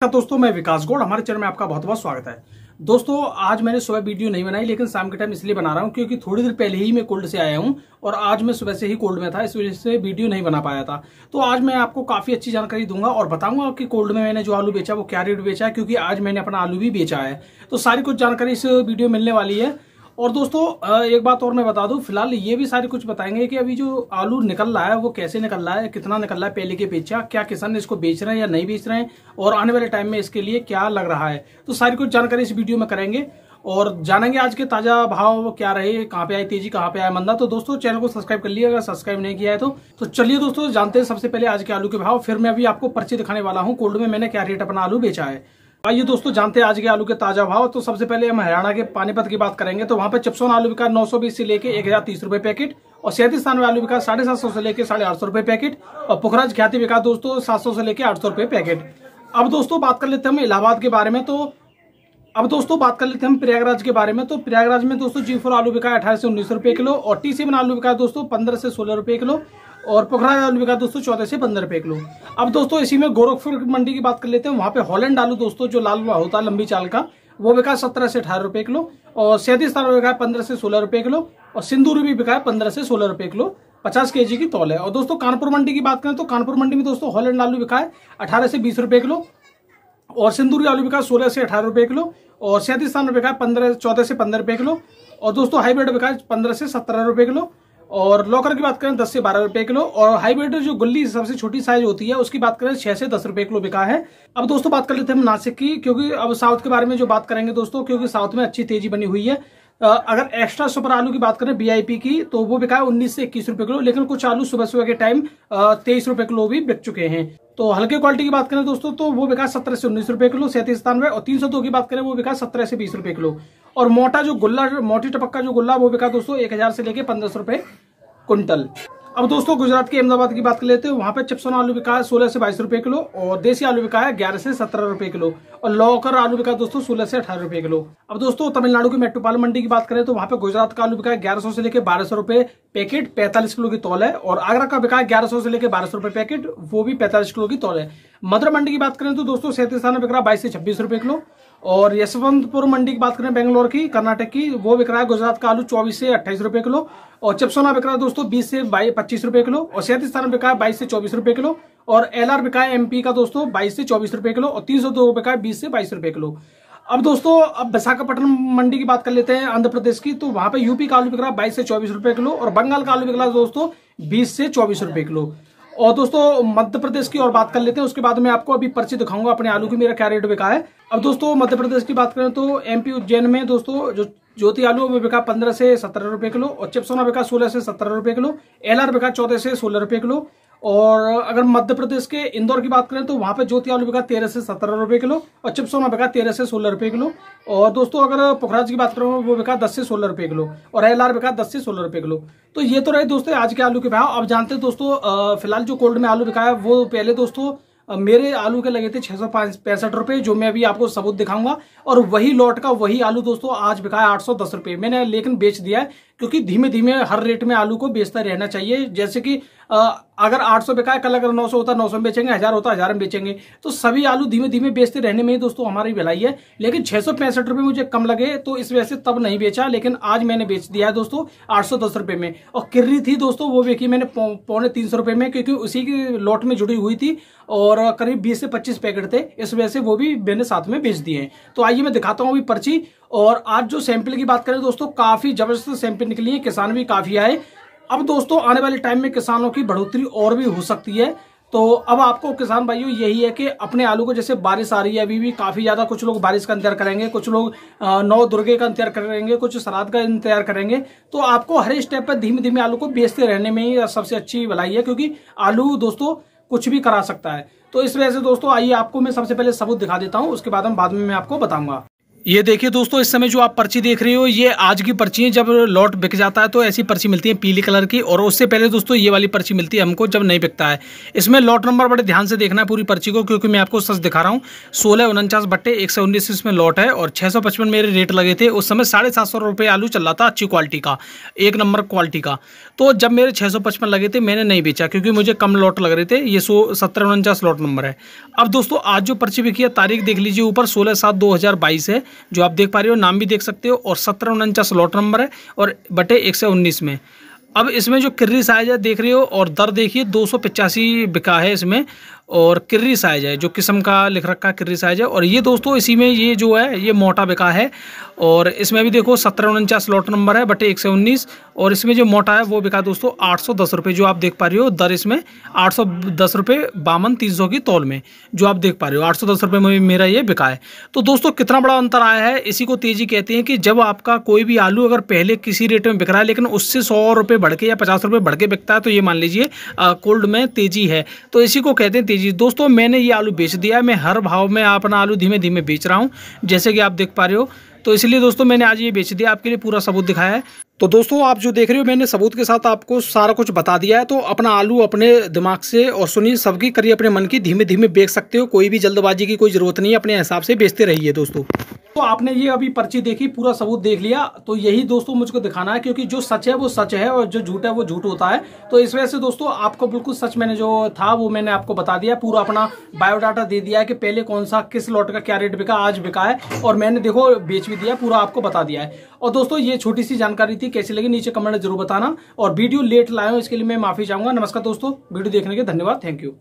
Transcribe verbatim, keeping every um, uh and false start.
दोस्तों मैं विकास गौड़, हमारे चैनल में आपका बहुत बहुत स्वागत है। दोस्तों आज मैंने सुबह वीडियो नहीं बनाई, लेकिन शाम के टाइम इसलिए बना रहा हूं क्योंकि थोड़ी देर पहले ही मैं कोल्ड से आया हूं और आज मैं सुबह से ही कोल्ड में था, इस वजह से वीडियो नहीं बना पाया था। तो आज मैं आपको काफी अच्छी जानकारी दूंगा और बताऊंगा कि कोल्ड में मैंने जो आलू बेचा वो क्या रेट बेचा है, क्योंकि आज मैंने अपना आलू भी बेचा है। तो सारी कुछ जानकारी इस वीडियो में मिलने वाली है। और दोस्तों एक बात और मैं बता दूं, फिलहाल ये भी सारी कुछ बताएंगे कि अभी जो आलू निकल रहा है वो कैसे निकल रहा है, कितना निकल रहा है पहले के अपेक्षा, क्या किसान इसको बेच रहे हैं या नहीं बेच रहे हैं, और आने वाले टाइम में इसके लिए क्या लग रहा है। तो सारी कुछ जानकारी इस वीडियो में करेंगे और जानेंगे आज के ताजा भाव क्या रहे, कहाँ पे आई तेजी, कहाँ पे आया मंदा। तो दोस्तों चैनल को सब्सक्राइब कर लिया अगर सब्सक्राइब नहीं किया है तो, तो चलिए दोस्तों जानते हैं सबसे पहले आज के आलू के भाव। फिर मैं अभी आपको पर्ची दिखाने वाला हूँ कोल्ड में मैंने क्या रेट अपना आलू बेचा है। आइए दोस्तों जानते हैं आज के आलू के ताजा भाव। तो सबसे पहले हम हरियाणा के पानीपत की बात करेंगे। तो वहां पे चिप्सोन आलू बिका नौ सौ बीस से लेके एक हजार तीस रुपए पैकेट, और सैंतीस में आलू बिका साढ़े सात सौ से लेके साढ़े आठ सौ रुपए पैकेट, और पुखराज ख्याति बिका दोस्तों सात सौ से लेके आठ सौ रुपए पैकेट। अब दोस्तों बात कर लेते हैं हम इलाहाबाद के बारे में। तो अब दोस्तों बात कर लेते हैं हम प्रयागराज के बारे में। तो प्रयागराज में दोस्तों जी फोर आलू बिका अठारह से उन्नीस रुपए किलो, और टी सेवन आलू बिका दोस्तों पंद्रह से सोलह रुपए किलो, और पोखराज आलू बिका दोस्तों चौदह से पंद्रह रुपए किलो। अब दोस्तों इसी में गोरखपुर मंडी की बात कर लेते हैं। वहां पे हॉलैंड आलू दोस्तों जो लाल होता है लंबी चाल का, वो बिका सत्रह से अठारह रुपए किलो, और सैंतीस तार बिका पंद्रह से सोलह रुपए किलो, और सिंदूरी भी बिका है पंद्रह से सोलह रुपए किलो, पचास केजी की तौल है। और दोस्तों कानपुर मंडी की बात करें तो कानपुर मंडी में दोस्तों हॉलैंड आलू बिका है अठारह से बीस रुपए किलो, और सिंदूरी आलू बिका सोलह से अठारह रुपए किलो, और सैंतीस स्थान बिका है पंद्रह चौदह से पंद्रह रुपए किलो, और दोस्तों हाइब्रिड बिका है पंद्रह से सत्रह रुपए किलो, और लॉकर की बात करें दस से बारह रुपए किलो, और हाइब्रिड जो गुल्ली सबसे छोटी साइज होती है उसकी बात करें छह से दस रुपए किलो बिका है। अब दोस्तों बात कर लेते हैं हम नासिक की, क्योंकि अब साउथ के बारे में जो बात करेंगे दोस्तों, क्योंकि साउथ में अच्छी तेजी बनी हुई है। अगर एक्स्ट्रा सुपर आलू की बात करें बीआईपी की, तो वो बिका है उन्नीस से इक्कीस रुपए किलो, लेकिन कुछ आलू सुबह सुबह के टाइम तेईस रुपए किलो भी बिक चुके हैं। तो हल्के क्वालिटी की बात करें दोस्तों तो वो बिका सत्रह से उन्नीस रुपए किलो सैंतीस स्थान, और तीन सौ दो की बात करें वो बिका सत्रह से बीस रुपए किलो, और मोटा जो गुल्ला मोटी टपक का जो गुल्ला वो बिका दोस्तों एक हजार से लेके पंद्रह सौ रुपए कुंटल। अब दोस्तों गुजरात के अहमदाबाद की बात कर लेते हैं। वहां पे चिप्सोन आलू बिका है सोलह से बाईस रुपए किलो, और देसी आलू बिका है ग्यारह से सत्रह रुपए किलो, और लौकर आलू बिका दोस्तों सोलह से अठारह रुपए किलो। अब दोस्तों तमिलनाडु की मेट्रोपाल मंडी की बात करें तो वहां पे गुजरात का आलू बिका है ग्यारह सौ से लेकर बारह सौ रुपए पैकेट, पैंतालीस किलो की तौल है, और आगरा का बिका है ग्यारह सौ से लेकर बारह सौ रुपए पैकेट, वो भी पैंतालीस किलो की तौल है। मदुरा मंडी की बात करें तो दोस्तों सैंतीस में बिक रहा है बाईस से छब्बीस रुपए किलो, और यशवंतपुर मंडी की बात करें बेंगलोर की कर्नाटक की, वो बिक रहा है गुजरात का आलू चौबीस से अट्ठाईस रुपए किलो, और चिप्सोना बिक रहा है दोस्तों बीस से पच्चीस रुपए किलो, और सैंतीस बिका है बाईस से चौबीस रुपए किलो, और एलआर बिका है एमपी का दोस्तों बाईस से चौबीस रुपए किलो, और तीन सौ दो बिका है बीस से बाईस रुपए किलो। अब दोस्तों अब विशाखापट्टनम मंडी की बात कर लेते हैं आंध्र प्रदेश की। तो वहां पे यूपी का आलू बिक रहा है बाईस से चौबीस रुपए किलो, और बंगाल का आलू बिक रहा है दोस्तों बीस से चौबीस रुपए किलो। और दोस्तों मध्य प्रदेश की और बात कर लेते हैं, उसके बाद मैं आपको अभी पर्ची दिखाऊंगा अपने आलू की मेरा क्या रेट बिका है। अब दोस्तों मध्य प्रदेश की बात करें तो एमपी उज्जैन में दोस्तों जो ज्योति आलू वो बिका पंद्रह से सत्रह रुपए किलो, और चिप्सोना बिका सोलह से सत्रह रुपए किलो, एलआर बिका चौदह से सोलह रुपए किलो। और अगर मध्य प्रदेश के इंदौर की बात करें तो वहां पे ज्योति आलू बिका तेरह से सत्रह रुपए किलो, और चिप्सोना बिका तेरह से सोलह रुपए किलो। और दोस्तों अगर पुखराज की बात करूं वो बिका दस से सोलह रुपए किलो, और एलआर बिका दस से सोलह रुपए किलो। तो ये तो रहे दोस्तों आज के आलू के भाव। अब जानते हैं दोस्तों फिलहाल जो कोल्ड में आलू बिका है वो पहले दोस्तों मेरे आलू के लगे थे छह सौ पैंसठ रुपए, जो मैं अभी आपको सबूत दिखाऊंगा, और वही लॉट का वही आलू दोस्तों आज बिका है आठ सौ दस रुपए। मैंने लेकिन बेच दिया है, क्योंकि धीमे धीमे हर रेट में आलू को बेचता रहना चाहिए। जैसे कि अगर आठ सौ बिका है, कल अगर नौ सौ होता नौ सौ में बेचेंगे, हजार होता हजार में बेचेंगे। तो सभी आलू धीमे धीमे बेचते रहने में ही दोस्तों हमारी भलाई है। लेकिन छह सौ पैंसठ रुपए मुझे कम लगे तो इस वजह से तब नहीं बेचा, लेकिन आज मैंने बेच दिया है दोस्तों आठ सौ दस रुपए में। और किर्री थी दोस्तों वो बेची मैंने पौने तीन सौ रुपए में, क्योंकि उसी की लॉट में जुड़ी हुई थी, और करीब बीस से पच्चीस पैकेट थे, इस वजह से वो भी मैंने साथ में बेच दिए हैं। तो आइए मैं दिखाता हूँ अभी पर्ची। और आज जो सैंपल की बात करें दोस्तों काफी जबरदस्त सैंपल निकली है, किसान भी काफी आए। अब दोस्तों आने वाले टाइम में किसानों की बढ़ोतरी और भी हो सकती है। तो अब आपको किसान भाइयों यही है कि अपने आलू को, जैसे बारिश आ रही है अभी भी काफी ज्यादा, कुछ लोग बारिश का इंतजार करेंगे, कुछ लोग नौ दुर्गे का इंतजार करेंगे, कुछ श्राद्ध का इंतजार करेंगे। तो आपको हर स्टेप पर धीमे धीमे आलू को बेचते रहने में ही सबसे अच्छी भलाई है, क्योंकि आलू दोस्तों कुछ भी करा सकता है। तो इस वजह से दोस्तों आइए आपको मैं सबसे पहले सबूत दिखा देता हूं, उसके बाद हम बाद में मैं आपको बताऊंगा। ये देखिए दोस्तों, इस समय जो आप पर्ची देख रहे हो ये आज की पर्ची है। जब लॉट बिक जाता है तो ऐसी पर्ची मिलती है पीली कलर की, और उससे पहले दोस्तों ये वाली पर्ची मिलती है हमको जब नहीं बिकता है। इसमें लॉट नंबर बड़े ध्यान से देखना है पूरी पर्ची को, क्योंकि मैं आपको सच दिखा रहा हूँ। सोलह उनचास बट्टे एक सौ उन्नीस इसमें लॉट है, और छः सौ पचपन मेरे रेट लगे थे। उस समय साढ़े सात सौ रुपये आलू चल रहा था, अच्छी क्वालिटी का, एक नंबर क्वालिटी का। तो जब मेरे छः सौ पचपन लगे थे मैंने नहीं बेचा, क्योंकि मुझे कम लॉट लग रहे थे। ये सो सत्तर उनचास लॉट नंबर है। अब दोस्तों आज जो पर्ची बिकी है, तारीख देख लीजिए ऊपर, सोलह सात दो हज़ार बाईस है, जो आप देख पा रहे हो, नाम भी देख सकते हो, और सत्रह उनचास लॉट नंबर है, और बटे एक सौ उन्नीस में। अब इसमें जो किर्री साइज है देख रहे हो, और दर देखिए दो सौ पचासी बिका है इसमें, और किर्री साइज है, जो किस्म का लिख रखा है किर्री साइज है। और ये दोस्तों इसी में ये जो है ये मोटा बिका है, और इसमें भी देखो सत्रह उनचास लॉट नंबर है बटे एक सौ उन्नीस, और इसमें जो मोटा है वो बिका दोस्तों आठ सौ दस रुपये, जो आप देख पा रहे हो दर इसमें आठ सौ दस रुपये बावन तीन सौ की तौल में, जो आप देख पा रहे हो आठ सौ दस रुपये में मेरा ये बिका है। तो दोस्तों कितना बड़ा अंतर आया है, इसी को तेजी कहते हैं कि जब आपका कोई भी आलू अगर पहले किसी रेट में बिक रहा है लेकिन उससे सौ रुपये बढ़ के या पचास रुपये बढ़ के बिकता है, तो ये मान लीजिए कोल्ड में तेजी है, तो इसी को कहते हैं तेजी। दोस्तों मैंने ये आलू बेच दिया है, मैं हर भाव में अपना आलू धीमे धीमे बेच रहा हूँ, जैसे कि आप देख पा रहे हो। तो इसलिए दोस्तों मैंने आज ये बेच दिया, आपके लिए पूरा सबूत दिखाया है। तो दोस्तों आप जो देख रहे हो मैंने सबूत के साथ आपको सारा कुछ बता दिया है। तो अपना आलू अपने दिमाग से और सुनिए सबकी करिए अपने मन की, धीमे धीमे बेच सकते हो, कोई भी जल्दबाजी की कोई जरूरत नहीं है, अपने हिसाब से बेचते रहिए दोस्तों। तो आपने ये अभी पर्ची देखी, पूरा सबूत देख लिया, तो यही दोस्तों मुझको दिखाना है, क्योंकि जो सच है वो सच है और जो झूठ है वो झूठ होता है। तो इस वजह से दोस्तों आपको बिल्कुल सच मैंने जो था वो मैंने आपको बता दिया, पूरा अपना बायोडाटा दे दिया है कि पहले कौन सा किस लॉट का क्या रेट बिका, आज बिका है, और मैंने देखो बेच भी दिया, पूरा आपको बता दिया है। और दोस्तों ये छोटी सी जानकारी थी, कैसी लगी नीचे कमेंट जरूर बताना, और वीडियो लेट लाया हूं इसके लिए मैं माफी चाहूंगा। नमस्कार दोस्तों, वीडियो देखने के धन्यवाद, थैंक यू।